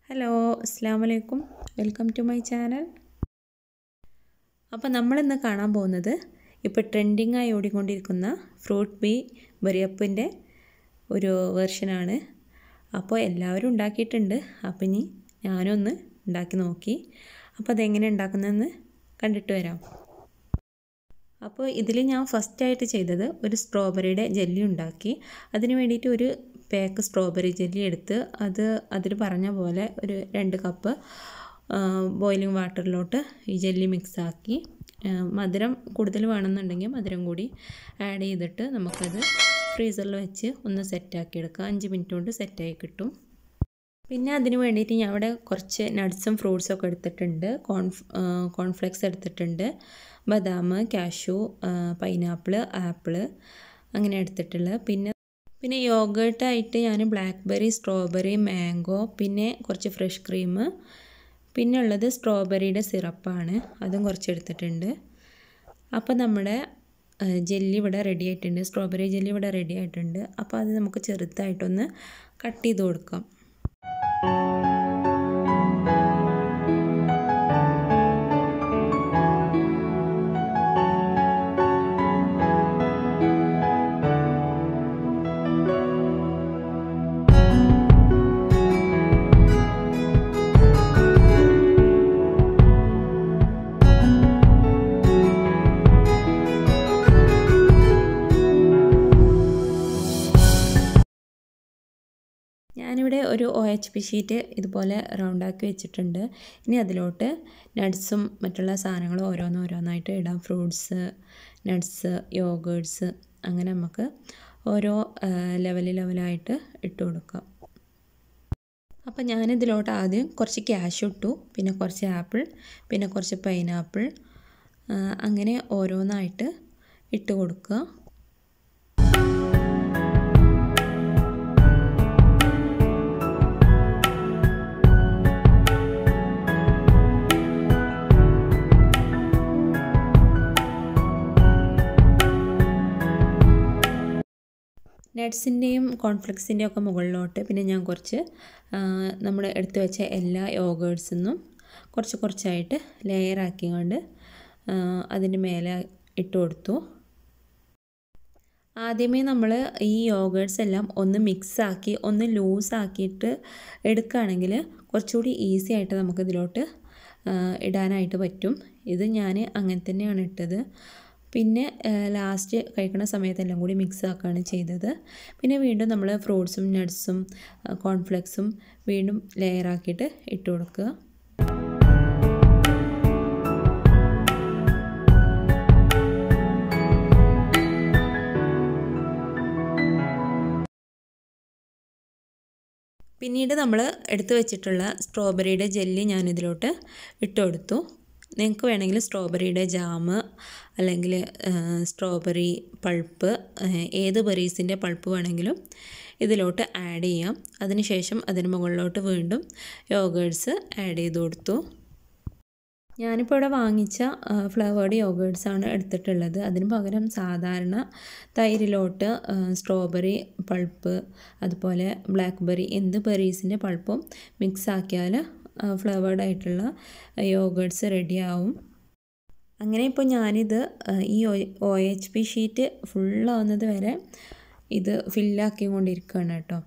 Hello അസ്സലാമു അലൈക്കും welcome to my channel. അപ്പോൾ നമ്മളിന്ന് കാണാൻ പോകുന്നത് ഇപ്പോൾ ട്രെൻഡിങ് ആയി ഓടിക്കൊണ്ടിരിക്കുന്ന FruitBae ബെറിയപ്പിൻ്റെ ഒരു വെർഷനാണ്. അപ്പോൾ എല്ലാവരും ഉണ്ടാക്കിയിട്ടുണ്ട്. അപ്പോൾ ഇനി ഞാനൊന്ന് ഉണ്ടാക്കി നോക്കി. അപ്പോൾ അതെങ്ങനെ ഉണ്ടാക്കുന്നതെന്ന് കണ്ടിട്ട് വരാം. അപ്പോൾ ഇതിൽ ഞാൻ ഫസ്റ്റായിട്ട് ചെയ്തത് ഒരു സ്ട്രോബെറിയുടെ ജെല്ലി ഉണ്ടാക്കി. അതിന് വേണ്ടിയിട്ട് ഒരു പാക്ക് സ്ട്രോബെറി ജെല്ലി എടുത്ത് അതിൽ പറഞ്ഞ പോലെ ഒരു 2 കപ്പ് ബോയിലിംഗ് വാട്ടറിലോട്ട് ഈ ജെല്ലി മിക്സാക്കി, മധുരം കൂടുതൽ വേണമെന്നുണ്ടെങ്കിൽ മധുരം കൂടി ആഡ് ചെയ്തിട്ട് നമുക്കത് ഫ്രീസറിൽ വെച്ച് ഒന്ന് സെറ്റാക്കി എടുക്കാം. 5 മിനിറ്റ് കൊണ്ട് സെറ്റായി കിട്ടും. പിന്നെ അതിന് വേണ്ടിയിട്ട് ഞാൻ അവിടെ കുറച്ച് നട്ട്സും ഫ്രൂട്ട്സൊക്കെ എടുത്തിട്ടുണ്ട്. കോൺഫ്ലെക്സ് എടുത്തിട്ടുണ്ട്, ബദാം, കാഷ്യൂ, പൈനാപ്പിൾ, ആപ്പിൾ അങ്ങനെ എടുത്തിട്ടുള്ളത്. പിന്നെ യോഗേർട്ടായിട്ട് ഞാൻ ബ്ലാക്ക്ബെറി, സ്ട്രോബെറി, മാംഗോ, പിന്നെ കുറച്ച് ഫ്രഷ് ക്രീം, പിന്നെ ഉള്ളത് സ്ട്രോബെറിയുടെ സിറപ്പാണ്, അതും കുറച്ച് എടുത്തിട്ടുണ്ട്. അപ്പോൾ നമ്മുടെ ജെല്ലി ഇവിടെ റെഡി ആയിട്ടുണ്ട്, സ്ട്രോബെറി ജെല്ലി ഇവിടെ റെഡി ആയിട്ടുണ്ട്. അപ്പോൾ അത് നമുക്ക് ചെറുതായിട്ടൊന്ന് കട്ട് ചെയ്ത് കൊടുക്കാം. ഞാനിവിടെ ഒരു OHP ഷീറ്റ് ഇതുപോലെ റൗണ്ടാക്കി വെച്ചിട്ടുണ്ട്. ഇനി അതിലോട്ട് നട്ട്സും മറ്റുള്ള സാധനങ്ങളും ഓരോന്നായിട്ട് ഇടാം. ഫ്രൂട്ട്സ്, നട്ട്സ്, യോഗേർട്സ്, അങ്ങനെ നമുക്ക് ഓരോ ലെവലായിട്ട് ഇട്ട് കൊടുക്കാം. അപ്പോൾ ഞാനിതിലോട്ട് ആദ്യം കുറച്ച് കാഷ്യൂ ഇട്ടു, പിന്നെ കുറച്ച് ആപ്പിൾ, പിന്നെ കുറച്ച് പൈനാപ്പിൾ, അങ്ങനെ ഓരോന്നായിട്ട് ഇട്ട് കൊടുക്കുക. നട്ട്സിൻ്റെയും കോൺഫ്ലെക്സിൻ്റെയും ഒക്കെ മുകളിലോട്ട് പിന്നെ ഞാൻ കുറച്ച് നമ്മൾ എടുത്തു വെച്ച എല്ലാ യോഗേർട്സിന്നും കുറച്ചായിട്ട് ലെയറാക്കിക്കൊണ്ട് അതിൻ്റെ മേലെ ഇട്ട് കൊടുത്തു. ആദ്യമേ നമ്മൾ ഈ യോഗേർട്സ് എല്ലാം ഒന്ന് മിക്സാക്കി ഒന്ന് ലൂസാക്കിയിട്ട് എടുക്കുകയാണെങ്കിൽ കുറച്ചുകൂടി ഈസി ആയിട്ട് നമുക്കിതിലോട്ട് ഇടാനായിട്ട് പറ്റും. ഇത് ഞാൻ അങ്ങനെ തന്നെയാണ് ഇട്ടത്. പിന്നെ ലാസ്റ്റ് കഴിക്കുന്ന സമയത്തെല്ലാം കൂടി മിക്സ് ആക്കുകയാണ് ചെയ്തത്. പിന്നെ വീണ്ടും നമ്മൾ ഫ്രൂട്ട്സും നട്ട്സും കോൺഫ്ലെക്സും വീണ്ടും ലെയറാക്കിയിട്ട് ഇട്ട് കൊടുക്കുക. പിന്നീട് നമ്മൾ എടുത്തു വെച്ചിട്ടുള്ള സ്ട്രോബെറിയുടെ ജെല്ലി ഞാനിതിലോട്ട് ഇട്ട് കൊടുത്തു. നിങ്ങൾക്ക് വേണമെങ്കിൽ സ്ട്രോബെറിയുടെ ജാം അല്ലെങ്കിൽ സ്ട്രോബെറി പൾപ്പ്, ഏത് ബെറീസിൻ്റെ പൾപ്പ് വേണമെങ്കിലും ഇതിലോട്ട് ആഡ് ചെയ്യാം. അതിനുശേഷം അതിന് മുകളിലോട്ട് വീണ്ടും യോഗേർട്സ് ആഡ് ചെയ്ത് കൊടുത്തു. ഞാനിപ്പോൾ ഇവിടെ വാങ്ങിച്ച ഫ്ലേവേർഡ് യോഗേർട്സാണ് എടുത്തിട്ടുള്ളത്. അതിന് പകരം സാധാരണ തൈരിലോട്ട് സ്ട്രോബെറി പൾപ്പ് അതുപോലെ ബ്ലാക്ക്ബെറി എന്ത് ബെറീസിൻ്റെ പൾപ്പും മിക്സ് ആക്കിയാൽ ഫ്ലേവേർഡ് ആയിട്ടുള്ള യോഗേർട്സ് റെഡിയാവും. അങ്ങനെ ഇപ്പോൾ ഞാനിത് ഈ OHP ഷീറ്റ് ഫുള്ളാവുന്നത് വരെ ഇത് ഫില്ലാക്കി കൊണ്ടിരിക്കുകയാണ് കേട്ടോ.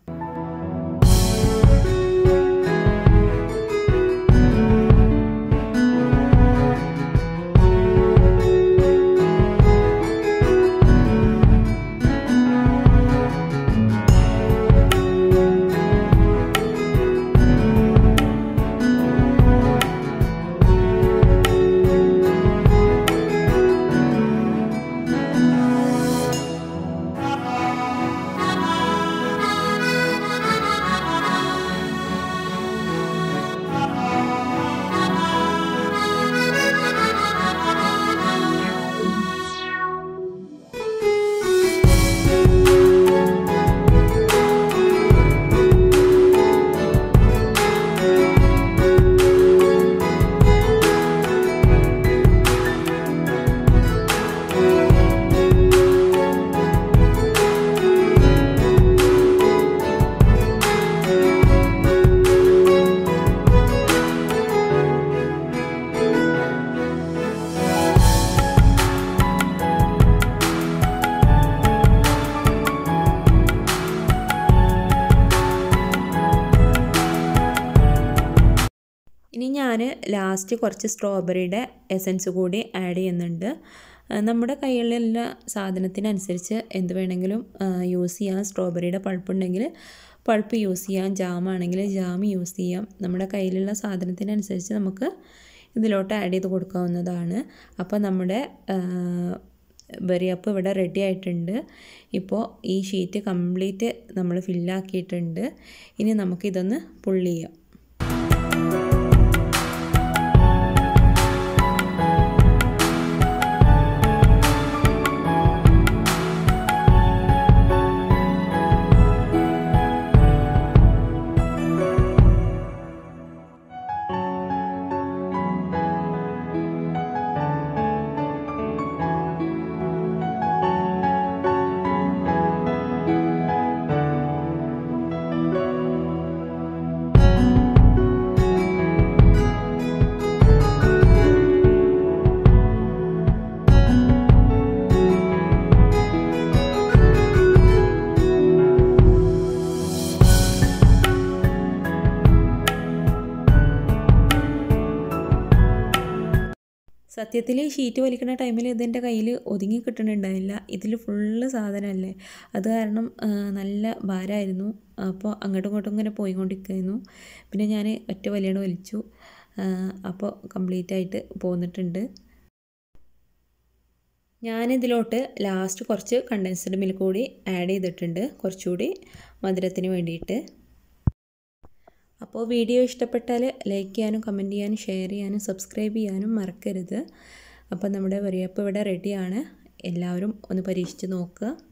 ഇനി ഞാൻ ലാസ്റ്റ് കുറച്ച് സ്ട്രോബെറിയുടെ എസൻസ് കൂടി ആഡ് ചെയ്യുന്നുണ്ട്. നമ്മുടെ കയ്യിലുള്ള സാധനത്തിനനുസരിച്ച് എന്ത് വേണമെങ്കിലും യൂസ് ചെയ്യാം. സ്ട്രോബെറിയുടെ പൾപ്പുണ്ടെങ്കിൽ പൾപ്പ് യൂസ് ചെയ്യാം, ജാമാണെങ്കിൽ ജാം യൂസ് ചെയ്യാം. നമ്മുടെ കയ്യിലുള്ള സാധനത്തിനനുസരിച്ച് നമുക്ക് ഇതിലോട്ട് ആഡ് ചെയ്ത് കൊടുക്കാവുന്നതാണ്. അപ്പോൾ നമ്മുടെ ബെറിയപ്പ് ഇവിടെ റെഡി ആയിട്ടുണ്ട്. ഇപ്പോൾ ഈ ഷീറ്റ് കംപ്ലീറ്റ് നമ്മൾ ഫില്ലാക്കിയിട്ടുണ്ട്. ഇനി നമുക്കിതൊന്ന് പുള്ളി ചെയ്യാം. സത്യത്തിൽ ഈ ഷീറ്റ് വലിക്കുന്ന ടൈമിൽ ഇതെൻ്റെ കയ്യിൽ ഒതുങ്ങി കിട്ടുന്നുണ്ടായില്ല. ഇതിൽ ഫുള്ള് സാധനമല്ലേ, അത് കാരണം നല്ല ഭാരമായിരുന്നു. അപ്പോൾ അങ്ങോട്ടും ഇങ്ങോട്ടും ഇങ്ങനെ പോയിക്കൊണ്ടിരിക്കുന്നു. പിന്നെ ഞാൻ ഒറ്റ വലിയാണ് വലിച്ചു. അപ്പോൾ കംപ്ലീറ്റ് ആയിട്ട് പോന്നിട്ടുണ്ട്. ഞാനിതിലോട്ട് ലാസ്റ്റ് കുറച്ച് കണ്ടൻസ്ഡ് മിൽക്ക് കൂടി ആഡ് ചെയ്തിട്ടുണ്ട്, കുറച്ചുകൂടി മധുരത്തിന് വേണ്ടിയിട്ട്. അപ്പോൾ വീഡിയോ ഇഷ്ടപ്പെട്ടാൽ ലൈക്ക് ചെയ്യാനും കമൻറ്റ് ചെയ്യാനും ഷെയർ ചെയ്യാനും സബ്സ്ക്രൈബ് ചെയ്യാനും മറക്കരുത്. അപ്പോൾ നമ്മുടെ ബെറിയപ്പ് ഇവിടെ റെഡിയാണ്. എല്ലാവരും ഒന്ന് പരീക്ഷിച്ച് നോക്കുക.